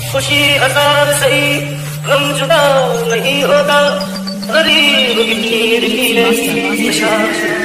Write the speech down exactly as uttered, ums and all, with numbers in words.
खुशी हजार सही गम जुदा नहीं होता गरीब की नीर की नशा